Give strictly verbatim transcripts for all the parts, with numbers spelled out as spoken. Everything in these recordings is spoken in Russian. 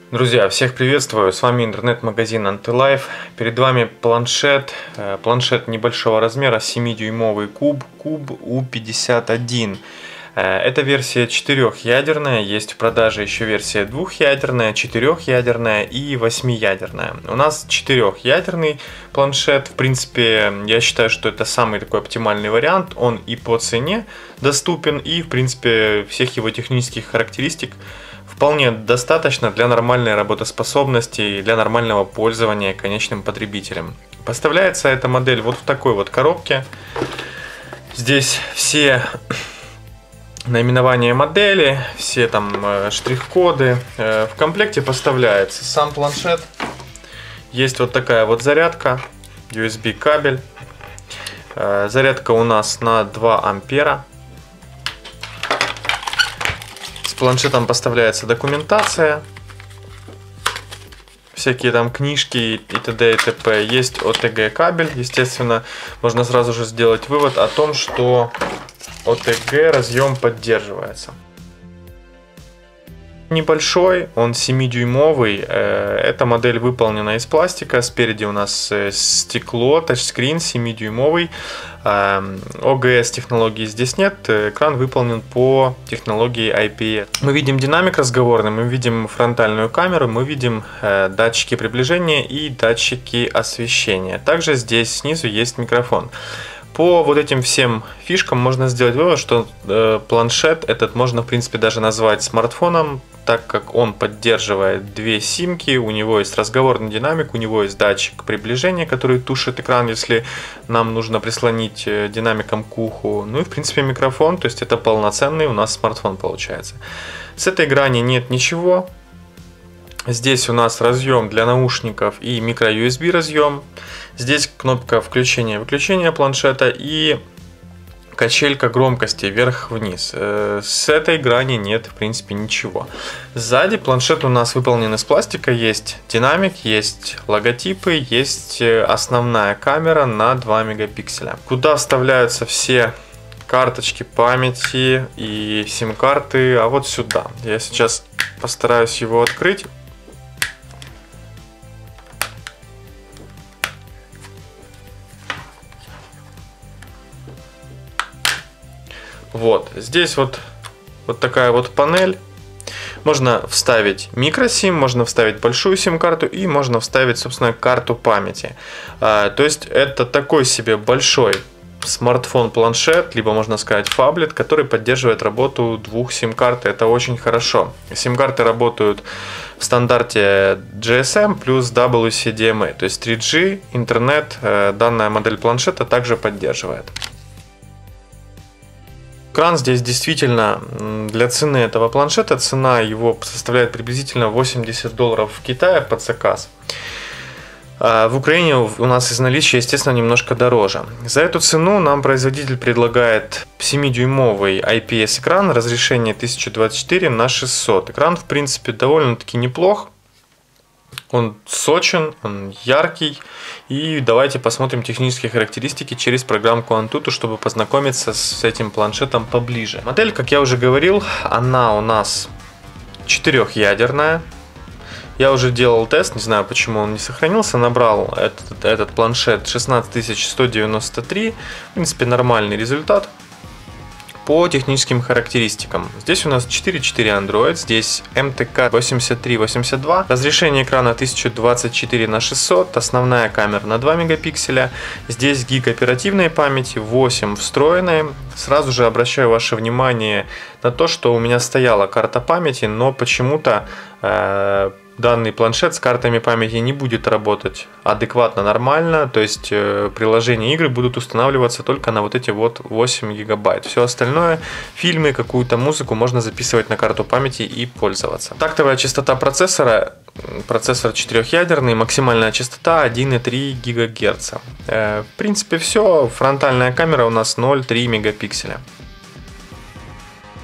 Друзья, всех приветствую, с вами интернет-магазин Антилайф. Перед вами планшет, планшет небольшого размера, семидюймовый куб, куб У пятьдесят один. Это версия четырехъядерная, есть в продаже еще версия двухъядерная, четырехъядерная и восьмиядерная. У нас четырехъядерный планшет, в принципе, я считаю, что это самый такой оптимальный вариант. Он и по цене доступен, и в принципе всех его технических характеристик вполне достаточно для нормальной работоспособности и для нормального пользования конечным потребителям. Поставляется эта модель вот в такой вот коробке. Здесь все наименования модели, все там штрих-коды. В комплекте поставляется сам планшет. Есть вот такая вот зарядка, ю эс би кабель. Зарядка у нас на два ампера. С планшетом поставляется документация, всякие там книжки и т.д. и т.п. Есть о тэ гэ кабель, естественно, можно сразу же сделать вывод о том, что о тэ гэ разъем поддерживается. Небольшой, он семидюймовый, эта модель выполнена из пластика, спереди у нас стекло, тачскрин семидюймовый, о джи эс технологии здесь нет, экран выполнен по технологии ай пи эс. Мы видим динамик разговорный, мы видим фронтальную камеру, мы видим датчики приближения и датчики освещения. Также здесь снизу есть микрофон. По вот этим всем фишкам можно сделать вывод, что э, планшет этот можно в принципе даже назвать смартфоном, так как он поддерживает две симки, у него есть разговорный динамик, у него есть датчик приближения, который тушит экран, если нам нужно прислонить динамиком к уху. Ну и в принципе микрофон, то есть это полноценный у нас смартфон получается. С этой грани нет ничего. Здесь у нас разъем для наушников и микро ю эс би разъем. Здесь кнопка включения-выключения планшета и качелька громкости вверх-вниз. С этой грани нет в принципе ничего. Сзади планшет у нас выполнен из пластика. Есть динамик, есть логотипы, есть основная камера на два мегапикселя. Куда вставляются все карточки памяти и сим-карты? А вот сюда. Я сейчас постараюсь его открыть. Вот, здесь вот, вот такая вот панель. Можно вставить микросим, можно вставить большую сим-карту и можно вставить, собственно, карту памяти. А, то есть это такой себе большой смартфон-планшет, либо можно сказать фаблет, который поддерживает работу двух сим-карт. Это очень хорошо. Сим-карты работают в стандарте джи эс эм плюс дабл ю си ди эм эй, то есть три джи, интернет. Данная модель планшета также поддерживает. Экран здесь действительно для цены этого планшета, цена его составляет приблизительно восемьдесят долларов в Китае под заказ. В Украине у нас из наличия, естественно, немножко дороже. За эту цену нам производитель предлагает семидюймовый ай пи эс экран, разрешение тысяча двадцать четыре на шестьсот. Экран в принципе довольно-таки неплох. Он сочен, он яркий. И давайте посмотрим технические характеристики через программку Antutu, чтобы познакомиться с этим планшетом поближе. Модель, как я уже говорил, она у нас четырехъядерная. Я уже делал тест, не знаю почему он не сохранился. Набрал этот, этот планшет шестнадцать тысяч сто девяносто три. В принципе, нормальный результат. По техническим характеристикам. Здесь у нас четыре четыре Android, здесь эм тэ ка восемьдесят три восемьдесят два, разрешение экрана тысяча двадцать четыре на шестьсот, основная камера на два мегапикселя, здесь гиг оперативной памяти, восемь встроенной. Сразу же обращаю ваше внимание на то, что у меня стояла карта памяти, но почему-то э, данный планшет с картами памяти не будет работать адекватно, нормально, то есть э, приложения игры будут устанавливаться только на вот эти вот восемь гигабайт. Все остальное, фильмы, какую-то музыку можно записывать на карту памяти и пользоваться. Тактовая частота процессора, процессор четырехъядерный, максимальная частота один и три гигагерца. Э, в принципе все, фронтальная камера у нас ноль целых три мегапикселя.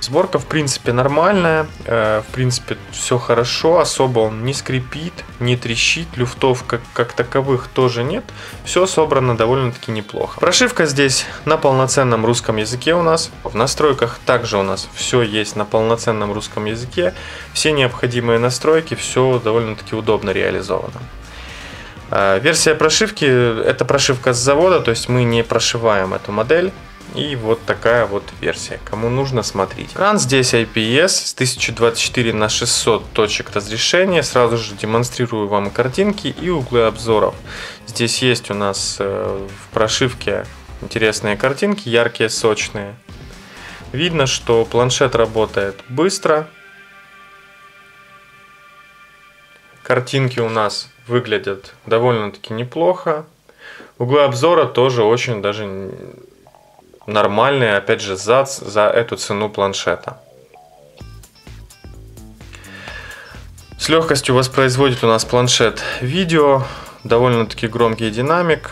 Сборка, в принципе, нормальная, в принципе, все хорошо, особо он не скрипит, не трещит, люфтов как, как таковых тоже нет, все собрано довольно-таки неплохо. Прошивка здесь на полноценном русском языке у нас, в настройках также у нас все есть на полноценном русском языке, все необходимые настройки, все довольно-таки удобно реализовано. Версия прошивки, это прошивка с завода, то есть мы не прошиваем эту модель. И вот такая вот версия. Кому нужно, смотрите. Экран здесь ай пи эс с тысяча двадцать четыре на шестьсот точек разрешения. Сразу же демонстрирую вам картинки и углы обзоров. Здесь есть у нас в прошивке интересные картинки, яркие, сочные. Видно, что планшет работает быстро. Картинки у нас выглядят довольно-таки неплохо. Углы обзора тоже очень даже нормальные, опять же, за, за эту цену планшета. С легкостью воспроизводит у нас планшет видео, довольно-таки громкий динамик.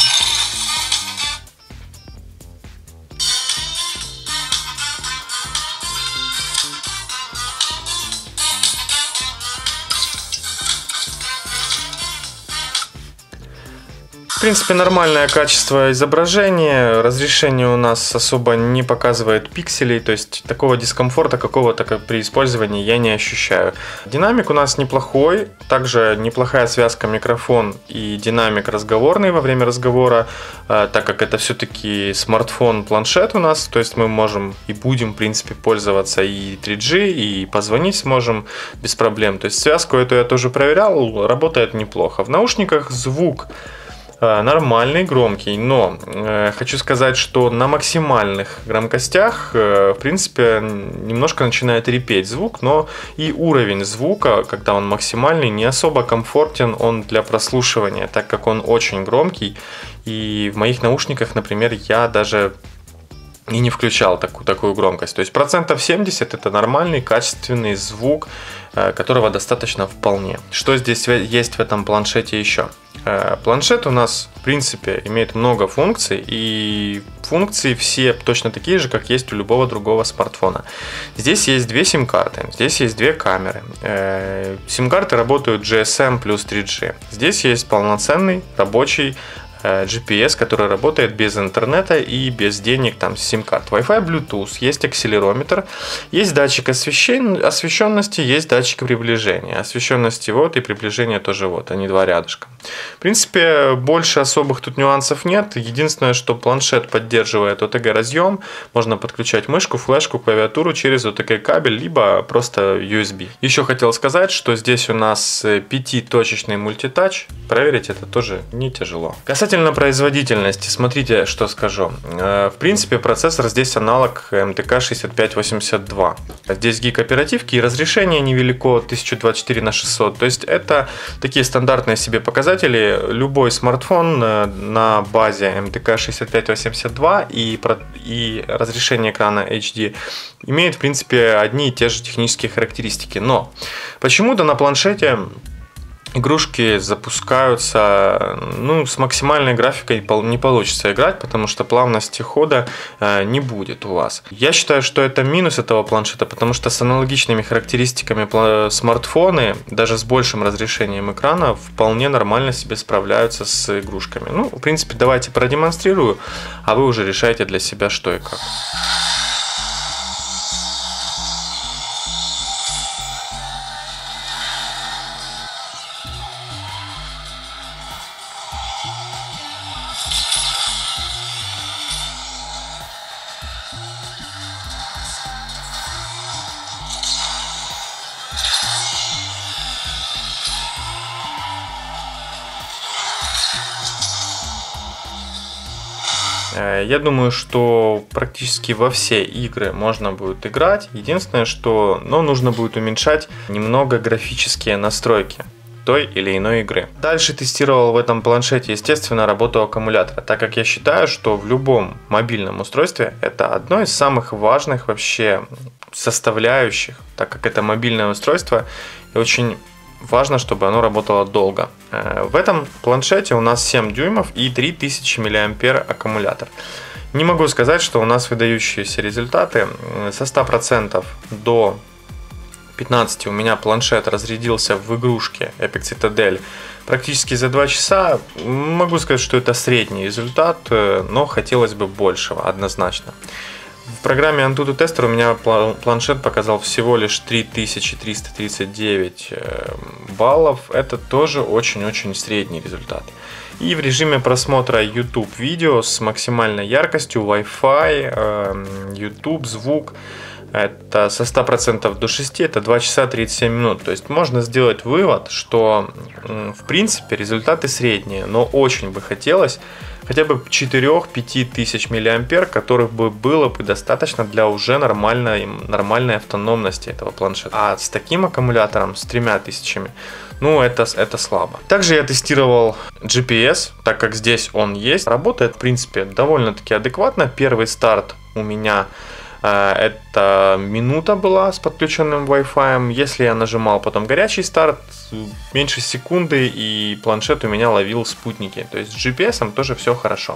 В принципе, нормальное качество изображения, разрешение у нас особо не показывает пикселей, то есть такого дискомфорта какого-то как при использовании я не ощущаю. Динамик у нас неплохой, также неплохая связка микрофон и динамик разговорный во время разговора, так как это все-таки смартфон-планшет у нас, то есть мы можем и будем, в принципе, пользоваться и три джи, и позвонить сможем без проблем. То есть связку эту я тоже проверял, работает неплохо. В наушниках звук нормальный, громкий, но э, хочу сказать, что на максимальных громкостях, э, в принципе, немножко начинает репеть звук, но и уровень звука, когда он максимальный, не особо комфортен он для прослушивания, так как он очень громкий, и в моих наушниках, например, я даже и не включал такую, такую громкость. То есть процентов семьдесят это нормальный, качественный звук, которого достаточно вполне. Что здесь есть в этом планшете еще? Планшет у нас, в принципе, имеет много функций, и функции все точно такие же, как есть у любого другого смартфона. Здесь есть две сим-карты, здесь есть две камеры. Сим-карты работают джи эс эм плюс три джи. Здесь есть полноценный рабочий джи пи эс, который работает без интернета и без денег, там, сим-карт. Wi-Fi, Bluetooth, есть акселерометр, есть датчик освещен... освещенности, есть датчик приближения. Освещенности вот и приближения тоже вот, они два рядышком. В принципе, больше особых тут нюансов нет. Единственное, что планшет поддерживает о тэ гэ разъем, можно подключать мышку, флешку, клавиатуру через о тэ гэ кабель, либо просто ю эс би. Еще хотел сказать, что здесь у нас пятиточечный мультитач. Проверить это тоже не тяжело. Касательно производительности, смотрите, что скажу. В принципе, процессор здесь аналог эм тэ ка шестьдесят пять восемьдесят два. Здесь гиг оперативки и разрешение невелико, тысяча двадцать четыре на шестьсот. То есть это такие стандартные себе показатели. Любой смартфон на базе эм тэ ка шестьдесят пять восемьдесят два и, и разрешение экрана эйч ди имеет, в принципе, одни и те же технические характеристики. Но почему-то на планшете игрушки запускаются, ну, с максимальной графикой не получится играть, потому что плавности хода не будет у вас. Я считаю, что это минус этого планшета, потому что с аналогичными характеристиками смартфоны, даже с большим разрешением экрана, вполне нормально себе справляются с игрушками. Ну, в принципе, давайте продемонстрирую, а вы уже решайте для себя, что и как. Я думаю, что практически во все игры можно будет играть. Единственное, что ну, нужно будет уменьшать немного графические настройки той или иной игры. Дальше тестировал в этом планшете, естественно, работу аккумулятора, так как я считаю, что в любом мобильном устройстве это одно из самых важных вообще составляющих, так как это мобильное устройство и очень важно, чтобы оно работало долго. В этом планшете у нас семь дюймов и три тысячи миллиампер аккумулятор. Не могу сказать, что у нас выдающиеся результаты. Со ста процентов до пятнадцати у меня планшет разрядился в игрушке Epic Citadel практически за два часа. Могу сказать, что это средний результат, но хотелось бы большего, однозначно. В программе Antutu Tester у меня планшет показал всего лишь три тысячи триста тридцать девять баллов. Это тоже очень-очень средний результат. И в режиме просмотра YouTube видео с максимальной яркостью, Wi-Fi, YouTube, звук, это со ста процентов до шести, это два часа тридцать семь минут. То есть можно сделать вывод, что в принципе результаты средние, но очень бы хотелось хотя бы четыре-пять тысяч миллиампер, которых бы было бы достаточно для уже нормальной, нормальной автономности этого планшета. А с таким аккумулятором, с тремя тысячами, ну это, это слабо. Также я тестировал джи пи эс, так как здесь он есть. Работает в принципе довольно-таки адекватно. Первый старт у меня это минута была с подключенным Wi-Fi. Если я нажимал потом горячий старт, меньше секунды, и планшет у меня ловил спутники. То есть с джи пи эс тоже все хорошо.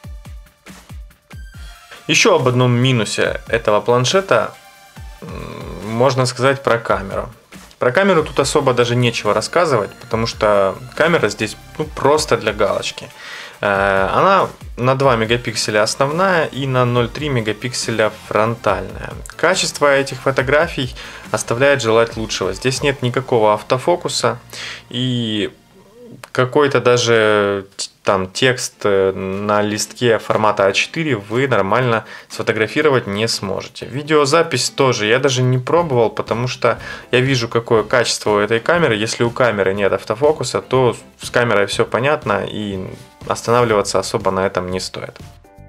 Еще об одном минусе этого планшета можно сказать про камеру. Про камеру тут особо даже нечего рассказывать, потому что камера здесь ну, просто для галочки. Она на два мегапикселя основная и на ноль целых три мегапикселя фронтальная. Качество этих фотографий оставляет желать лучшего. Здесь нет никакого автофокуса, и какой-то даже там текст на листке формата а четыре вы нормально сфотографировать не сможете. Видеозапись тоже я даже не пробовал, потому что я вижу, какое качество у этой камеры. Если у камеры нет автофокуса, то с камерой все понятно, и останавливаться особо на этом не стоит.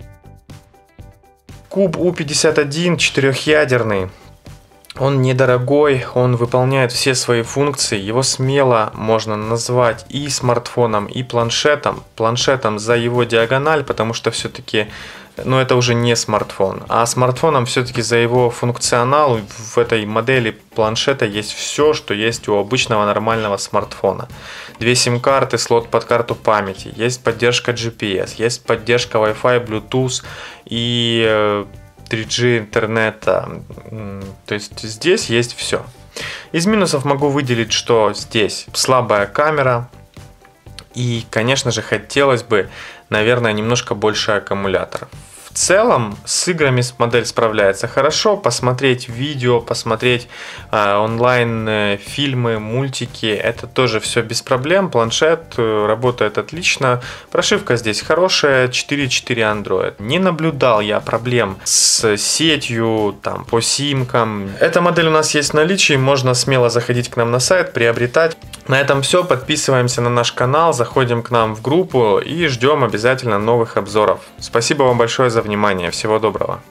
Куб У пятьдесят один четырехъядерный. Он недорогой, он выполняет все свои функции, его смело можно назвать и смартфоном, и планшетом. Планшетом за его диагональ, потому что все-таки, ну это уже не смартфон, а смартфоном все-таки за его функционал. В этой модели планшета есть все, что есть у обычного нормального смартфона. Две сим-карты, слот под карту памяти, есть поддержка джи пи эс, есть поддержка Wi-Fi, Bluetooth и три джи интернета. То есть здесь есть все. Из минусов могу выделить, что здесь слабая камера. И, конечно же, хотелось бы, наверное, немножко больше аккумулятора. В целом с играми модель справляется хорошо. Посмотреть видео, посмотреть э, онлайн э, фильмы, мультики, это тоже все без проблем. Планшет э, работает отлично. Прошивка здесь хорошая, четыре точка четыре Android. Не наблюдал я проблем с сетью, там, по симкам. Эта модель у нас есть в наличии, можно смело заходить к нам на сайт, приобретать. На этом все. Подписываемся на наш канал, заходим к нам в группу и ждем обязательно новых обзоров. Спасибо вам большое за внимание. Всего доброго.